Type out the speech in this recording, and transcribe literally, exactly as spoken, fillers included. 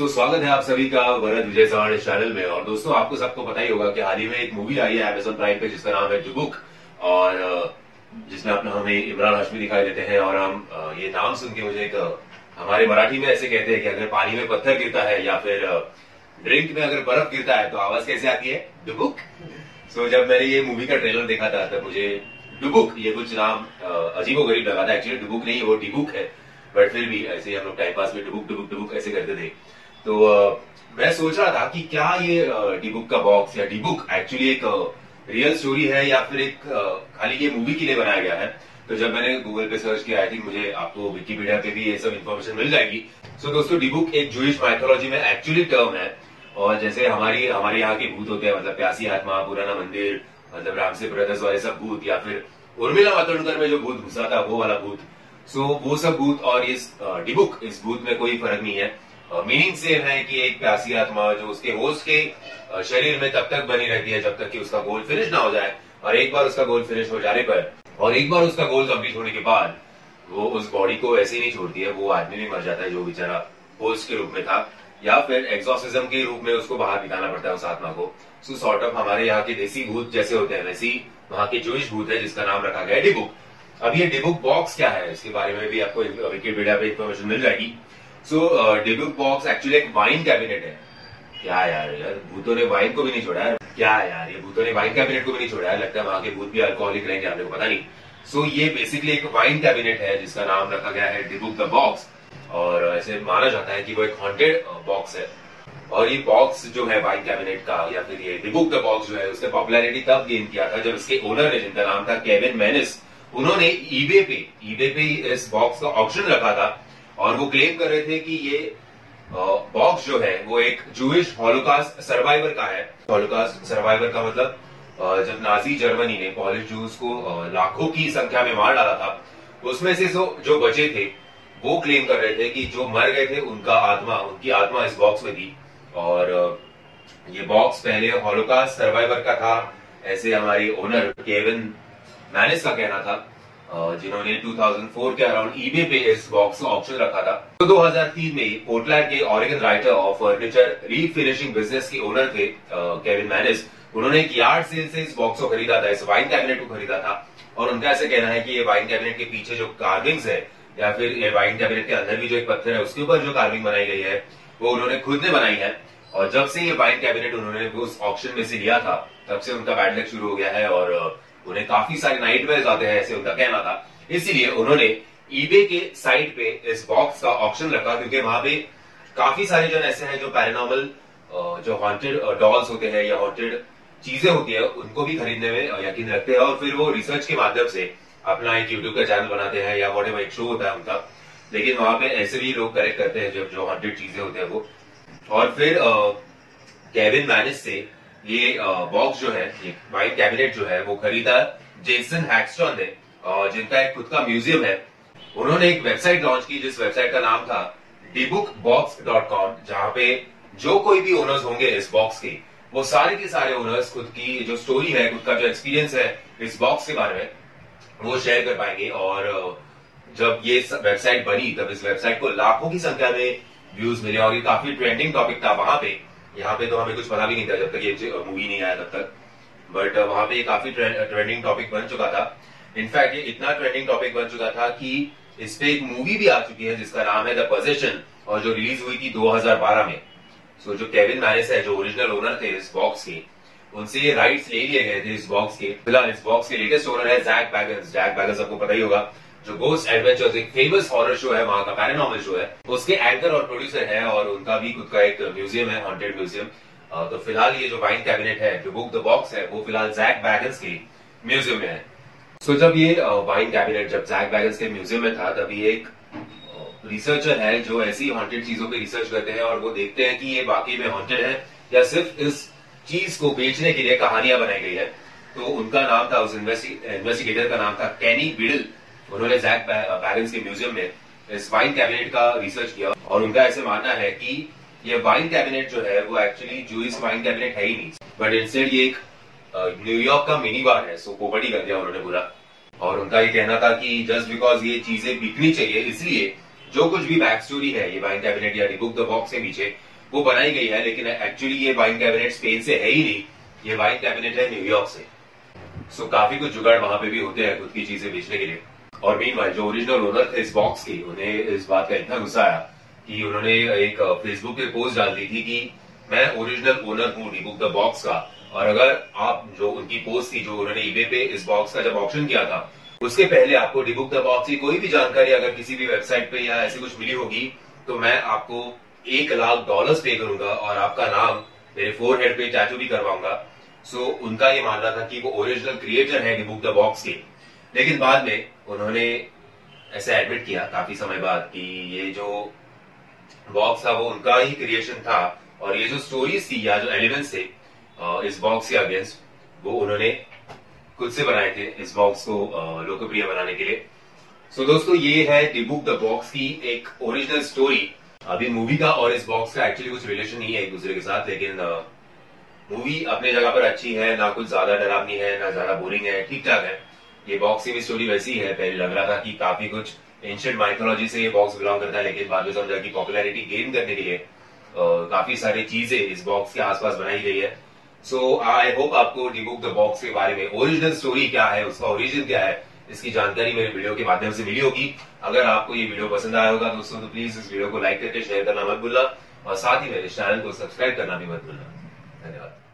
दोस्तों, स्वागत है आप सभी का वरद विजय सवाण चैनल में। और दोस्तों, आपको सबको पता ही होगा कि हाल ही में एक मूवी आई है अमेजॉन प्राइम पे जिसका नाम है डुबुक, और जिसमें अपना हमें इमरान हाशमी दिखाई देते हैं। और हम ये नाम सुन के मुझे एक हमारे मराठी में ऐसे कहते हैं कि अगर पानी में पत्थर गिरता है या फिर ड्रिंक में अगर बर्फ गिरता है तो आवाज कैसे आती है? डुबुक। सो जब मैंने ये मूवी का ट्रेलर देखा था तब मुझे डुबुक ये कुछ नाम अजीबोगरीब लगा था। एक्चुअली डुबुक नहीं, वो डिबुक है, बट फिर भी ऐसे हम लोग टाइम पास में डुबुक डुबुक डुबुक ऐसे करते थे। तो आ, मैं सोच रहा था कि क्या ये डिबुक का बॉक्स या डिबुक एक्चुअली एक रियल स्टोरी है या फिर एक आ, खाली ये मूवी के लिए बनाया गया है। तो जब मैंने गूगल पे सर्च किया, आई थिंक मुझे आपको विकिपीडिया पे भी ये सब इन्फॉर्मेशन मिल जाएगी। सो so, दोस्तों, डिबुक एक जूइश माइथोलॉजी में एक्चुअली टर्म है। और जैसे हमारी हमारे यहाँ के भूत होते हैं, मतलब प्यासी आत्मा, पुराना मंदिर, मतलब रामसे ब्रदर्स वाले सब भूत, या फिर उर्मिला मातोंडकर में जो भूत घुसा था वो वाला भूत। सो so, वो सब भूत और इस डिबुक इस भूत में कोई फर्क नहीं है। मीनिंग सेम है कि एक प्यासी आत्मा जो उसके होस्ट के शरीर में तब तक बनी रहती है जब तक कि उसका गोल फिनिश ना हो जाए। और एक बार उसका गोल फिनिश हो जाने पर और एक बार उसका गोल कंप्लीट होने के बाद वो उस बॉडी को ऐसे ही नहीं छोड़ती है। वो आदमी भी मर जाता है जो बेचारा होस्ट के रूप में था, या फिर एक्सॉर्सिज्म के रूप में उसको बाहर निकालना पड़ता है उस आत्मा को। सो सॉर्ट ऑफ हमारे यहाँ के देसी भूत जैसे होते हैं वैसे ही वहां के जूइश भूत है जिसका नाम रखा गया है डिबुक। अब ये डिबुक बॉक्स क्या है, इसके बारे में भी आपको विकिपीडिया पे इन्फॉर्मेशन मिल जाएगी। सो डिबुक बॉक्स एक्चुअली एक वाइन कैबिनेट है। क्या यार यार भूतों ने वाइन को भी नहीं छोड़ा है। क्या यार ये भूतों ने वाइन कैबिनेट को भी नहीं छोड़ा है। लगता है वहां के भूत भी अल्कोहलिक रहेंगे, आपने को पता नहीं। सो so, ये बेसिकली एक वाइन कैबिनेट है जिसका नाम रखा गया है डिबुक द बॉक्स। और ऐसे माना जाता है कि वो एक हॉन्टेड बॉक्स है। और ये बॉक्स जो है वाइन कैबिनेट का, या फिर ये डिबुक द बॉक्स जो है, उसने पॉपुलैरिटी तब गेन किया था जब इसके ओनर ने, जिनका नाम था केविन मैनिस, उन्होंने ईबे पे ईबे पे इस बॉक्स का ऑक्शन रखा था। और वो क्लेम कर रहे थे कि ये बॉक्स जो है वो एक जूइश हॉलोकास्ट सर्वाइवर का है। हॉलोकास्ट सर्वाइवर का मतलब जब नाजी जर्मनी ने पॉलिश जूस को लाखों की संख्या में मार डाला था, उसमें से जो बचे थे वो क्लेम कर रहे थे कि जो मर गए थे उनका आत्मा उनकी आत्मा इस बॉक्स में थी। और ये बॉक्स पहले हॉलोकास्ट सर्वाइवर का था, ऐसे हमारी ओनर केविन मैनिस का कहना था, जिन्होंने दो हज़ार चार के अराउंड ईबे पे इस बॉक्स का ऑप्शन रखा था। तो दो हज़ार तीन में पोर्टलैंड के ऑरेगन राइटर और फर्नीचर रीफिनिशिंग बिजनेस के ओनर थे केविन मैनिस। उन्होंने एक यार्ड सेल से इस बॉक्स को खरीदा था, इस वाइन कैबिनेट को खरीदा था। और उनका ऐसा कहना है कि ये वाइन कैबिनेट के पीछे जो कार्विंग्स है, या फिर ये वाइन कैबिनेट के अंदर भी जो एक पत्थर है उसके ऊपर जो कार्विंग बनाई गई है वो उन्होंने खुद ने बनाई है। और जब से ये वाइन कैबिनेट उन्होंने उस ऑक्शन में से लिया था तब से उनका बैड लक शुरू हो गया है और उन्हें काफी सारे नाइटमेयर्स आते हैं, ऐसे उनका कहना था। इसीलिए उन्होंने ईबे के साइट पे इस बॉक्स का ऑक्शन रखा, क्योंकि वहां पे काफी सारे जन ऐसे हैं जो पैरानॉर्मल जो हॉन्टेड डॉल्स होते हैं या हॉन्टेड चीजें होती है उनको भी खरीदने में यकीन रखते हैं। और फिर वो रिसर्च के माध्यम से अपना एक यूट्यूब का चैनल बनाते हैं या व्हाटएवर एक शो होता है उनका, लेकिन वहां पे ऐसे भी लोग करेक्ट करते हैं जब जो हॉन्टेड चीजें होते हैं वो। और फिर केविन मैनिस से ये बॉक्स जो है, ये वाइन कैबिनेट जो है वो खरीदा जेसन हैक्सटन ने, जिनका एक खुद का म्यूजियम है। उन्होंने एक वेबसाइट लॉन्च की जिस वेबसाइट का नाम था डिबुक बॉक्स डॉट कॉम, जहां पे जो कोई भी ओनर्स होंगे इस बॉक्स के, वो सारे के सारे ओनर्स खुद की जो स्टोरी है, खुद का जो एक्सपीरियंस है इस बॉक्स के बारे में वो शेयर कर पाएंगे। और जब ये वेबसाइट बनी तब इस वेबसाइट को लाखों की संख्या में व्यूज मिले और ये काफी ट्रेंडिंग टॉपिक था वहां पे। यहाँ पे तो हमें कुछ पता भी नहीं था जब तक ये मूवी नहीं आया तब तक, बट वहां पे ये काफी ट्रेंडिंग टॉपिक बन चुका था। इनफैक्ट ये इतना ट्रेंडिंग टॉपिक बन चुका था कि इस पे एक मूवी भी आ चुकी है जिसका नाम है द पोजेशन, और जो रिलीज हुई थी दो हज़ार बारह में। सो जो केविन मैनिस है, जो ओरिजिनल ओनर थे इस बॉक्स के, उनसे ये राइट्स ले लिए गए थे इस बॉक्स के। फिलहाल इस बॉक्स के लेटेस्ट ओनर है जैक बैगन्स। जैक बैगन्स आपको पता ही होगा, जो गोस्ट एडवेंचर्स एक फेमस हॉरर शो है, वहां का पैरानॉर्मल शो है, उसके एंकर और प्रोड्यूसर है। और उनका भी खुद का एक म्यूजियम है, हॉन्टेड म्यूजियम। तो फिलहाल ये जो वाइन कैबिनेट है, जो बुक द बॉक्स है, वो फिलहाल जैक बैगन्स के म्यूजियम में है। सो so, जब ये वाइन कैबिनेट जब जैक बैगन्स के म्यूजियम में था, तभी एक रिसर्चर है जो ऐसी हॉन्टेड चीजों पे रिसर्च करते हैं और वो देखते हैं कि ये वाकई में हॉन्टेड है या सिर्फ इस चीज को बेचने के लिए कहानियां बनाई गई है। तो उनका नाम था, उस इन्वेस्टिगेटर का नाम था केनी बिडल। उन्होंने जैक बैगन्स के म्यूजियम में इस वाइन कैबिनेट का रिसर्च किया और उनका ऐसे मानना है कि ये वाइन कैबिनेट जो है वो एक्चुअली जूइश वाइन कैबिनेट है ही नहीं, बट इंस्टेड ये एक न्यूयॉर्क का मिनी बार है। सो पोवर्टी कर दिया उन्होंने पूरा। और उनका ये कहना था कि जस्ट बिकॉज ये चीजें बिकनी चाहिए, इसलिए जो कुछ भी बैक स्टोरी है ये वाइन कैबिनेट या डिबुक द बॉक्स के पीछे, वो बनाई गई है, लेकिन एक्चुअली ये वाइन कैबिनेट स्पेन से है ही नहीं, ये वाइन कैबिनेट है न्यूयॉर्क से। सो काफी कुछ जुगाड़ वहां पे भी होते हैं खुद की चीजें बेचने के लिए। और मीनवाइल जो ओरिजिनल ओनर थे इस बॉक्स की, उन्हें इस बात का इतना गुस्सा आया कि उन्होंने एक फेसबुक पे पोस्ट डाल दी थी कि मैं ओरिजिनल ओनर हूँ डी बुक द बॉक्स का, और अगर आप जो उनकी पोस्ट थी जो उन्होंने ईबे पे इस बॉक्स का जब ऑप्शन किया था उसके पहले आपको डी बुक द बॉक्स की कोई भी जानकारी अगर किसी भी वेबसाइट पे या ऐसी कुछ मिली होगी तो मैं आपको एक लाख डॉलर्स पे करूंगा और आपका नाम मेरे फोर हेड पे टैटू भी करवाऊंगा। सो उनका ये मानना था कि वो ओरिजिनल क्रिएटर है डी बुक द बॉक्स के। लेकिन बाद में उन्होंने ऐसे एडमिट किया काफी समय बाद कि ये जो बॉक्स था वो उनका ही क्रिएशन था, और ये जो स्टोरीज थी या जो एलिमेंट्स थे इस बॉक्स के अगेंस्ट वो उन्होंने खुद से बनाए थे इस बॉक्स को लोकप्रिय बनाने के लिए। सो so, दोस्तों ये है डी बुक द बॉक्स की एक ओरिजिनल स्टोरी। अभी मूवी का और इस बॉक्स का एक्चुअली कुछ रिलेशन नहीं है एक दूसरे के साथ, लेकिन मूवी अपने जगह पर अच्छी है, ना कुछ ज्यादा डरावनी है ना ज्यादा बोरिंग है, ठीक ठाक है। ये बॉक्स की भी स्टोरी वैसी है, पहले लग रहा था कि काफी कुछ एंशिएंट माइथोलॉजी से ये बॉक्स बिलोंग करता है, लेकिन बाद में समझा कि पॉपुलैरिटी गेन करने के लिए काफी सारी चीजें इस बॉक्स के आसपास बनाई गई है। सो आई होप आपको डी बुक द बॉक्स के बारे में ओरिजिनल स्टोरी क्या है, उसका ओरिजिन क्या है, इसकी जानकारी मेरे वीडियो के माध्यम से मिली होगी। अगर आपको ये वीडियो पसंद आया होगा दोस्तों तो प्लीज इस वीडियो को लाइक करके शेयर करना मत भूलना, और साथ ही मेरे चैनल को सब्सक्राइब करना भी मत भूलना। धन्यवाद।